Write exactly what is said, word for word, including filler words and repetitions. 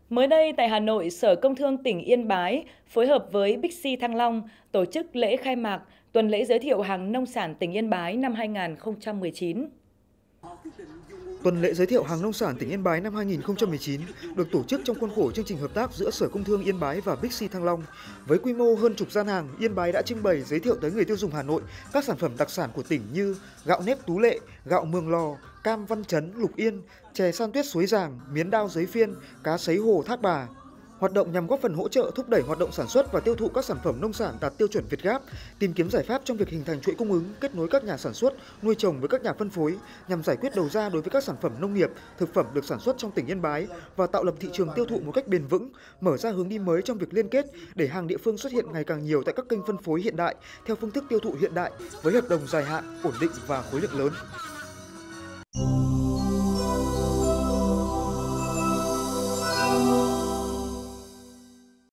Mới đây tại Hà Nội, Sở Công Thương tỉnh Yên Bái phối hợp với Bixi Thăng Long tổ chức lễ khai mạc tuần lễ giới thiệu hàng nông sản tỉnh Yên Bái năm hai nghìn không trăm mười chín. Tuần lễ giới thiệu hàng nông sản tỉnh Yên Bái năm hai nghìn không trăm mười chín được tổ chức trong khuôn khổ chương trình hợp tác giữa Sở Công Thương Yên Bái và Bixi Thăng Long. Với quy mô hơn chục gian hàng, Yên Bái đã trưng bày giới thiệu tới người tiêu dùng Hà Nội các sản phẩm đặc sản của tỉnh như gạo nếp Tú Lệ, gạo Mường Lò, cam Văn Chấn, Lục Yên, chè san tuyết Suối Giàng, miến đao Giấy Phiên, cá sấy hồ Thác Bà. Hoạt động nhằm góp phần hỗ trợ thúc đẩy hoạt động sản xuất và tiêu thụ các sản phẩm nông sản đạt tiêu chuẩn Việt Gáp, tìm kiếm giải pháp trong việc hình thành chuỗi cung ứng, kết nối các nhà sản xuất, nuôi trồng với các nhà phân phối nhằm giải quyết đầu ra đối với các sản phẩm nông nghiệp, thực phẩm được sản xuất trong tỉnh Yên Bái và tạo lập thị trường tiêu thụ một cách bền vững, mở ra hướng đi mới trong việc liên kết để hàng địa phương xuất hiện ngày càng nhiều tại các kênh phân phối hiện đại theo phương thức tiêu thụ hiện đại với hợp đồng dài hạn, ổn định và khối lượng lớn.